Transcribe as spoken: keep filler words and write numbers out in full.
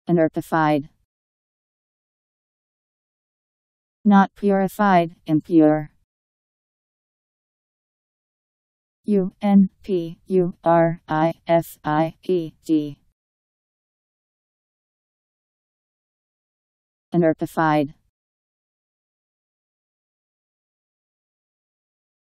Unpurified. Not purified, impure. U N P U R I F I E D. Unpurified.